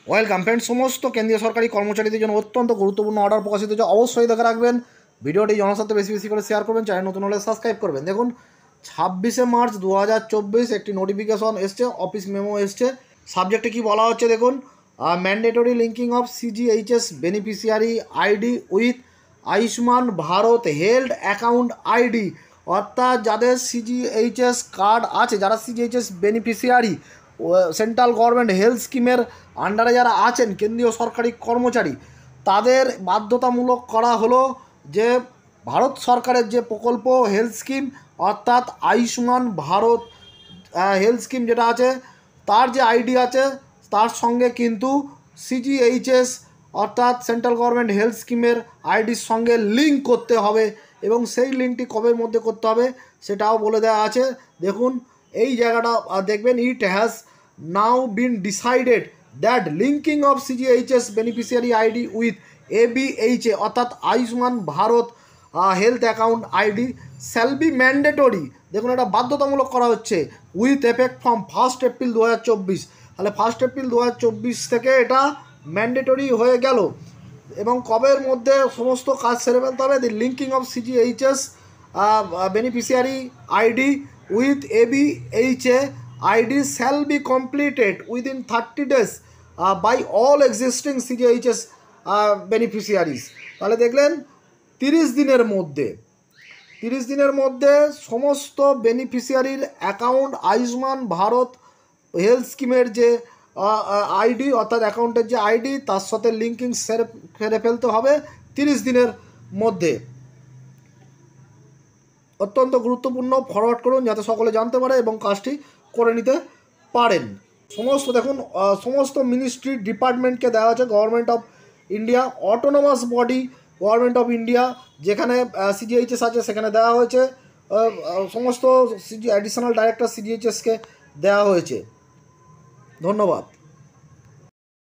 Welcome friend. সমস্ত কেন্দ্রীয় সরকারি কর্মচারীদের জন্য অত্যন্ত গুরুত্বপূর্ণ অর্ডার প্রকাশিত হচ্ছে, অবশ্যই দেখে রাখবেন। ভিডিওটি জনস্বার্থে বেশি বেশি করে শেয়ার করবেন, চ্যানেল নতুন হলে সাবস্ক্রাইব করবেন। দেখুন 26শে মার্চ 2024 একটি নোটিফিকেশন এসছে, অফিস মেমো এসছে। সাবজেক্টে কি বলা হচ্ছে দেখুন, mandatory linking of CGHS beneficiary ID with Ayushman Bharat health account ID. অর্থাৎ যাদের সিজিএইচএস কার্ড আছে, যারা CGHS beneficiary central government health স্কিমের আন্ডারে যারা আছেন কেন্দ্রীয় সরকারি কর্মচারী, তাদের বাধ্যতামূলক করা হলো যে ভারত সরকারের যে প্রকল্প হেলথ স্কিম, অর্থাৎ আয়ুষ্মান ভারত হেলথ স্কিম যেটা আছে, তার যে আইডি আছে তার সঙ্গে কিন্তু সিজিএইচএস অর্থাৎ সেন্ট্রাল গভর্নমেন্ট হেলথ স্কিমের আইডির সঙ্গে লিঙ্ক করতে হবে, এবং সেই লিঙ্কটি কবের মধ্যে করতে হবে সেটাও বলে দেওয়া আছে। দেখুন এই জায়গাটা দেখবেন, it has now been decided that linking of CGHS beneficiary ID with ABHA অর্থাৎ Ayushman Bharat health account ID shall be mandatory. দেখুন এটা বাধ্যতামূলক করা হচ্ছে উইথ এফেক্ট ফ্রম 1 এপ্রিল 2024। তাহলে 1 এপ্রিল 2024 থেকে এটা ম্যান্ডেটরি হয়ে গেল, এবং কবের মধ্যে সমস্ত কাজ সেরে ফেলতে হবে। The linking of CGHS beneficiary ID with ABHA ID shall be completed within 30 days by all existing CGHS beneficiaries. তাহলে দেখলেন 30 দিনের মধ্যে সমস্ত বেনিফিশিয়ারির অ্যাকাউন্ট আয়ুষ্মান ভারত হেলথ স্কিমের যে আইডি অর্থাৎ অ্যাকাউন্টের যে আইডি তার সাথে লিঙ্কিং সেরে ফেলতে হবে 30 দিনের মধ্যে। অত্যন্ত গুরুত্বপূর্ণ, ফরওয়ার্ড করুন যাতে সকলে জানতে পারে এবং কাজটি করে নিতে পারেন। দেখুন সমস্ত মিনিস্ট্রি ডিপার্টমেন্টকে দেওয়া আছে government of India, autonomous body government of India যেখানে সিজিএইচএস আছে সেখানে দেওয়া হয়েছে, সমস্ত অ্যাডিশনাল ডাইরেক্টর সিজিএইচএসকে দেওয়া হয়েছে। ধন্যবাদ।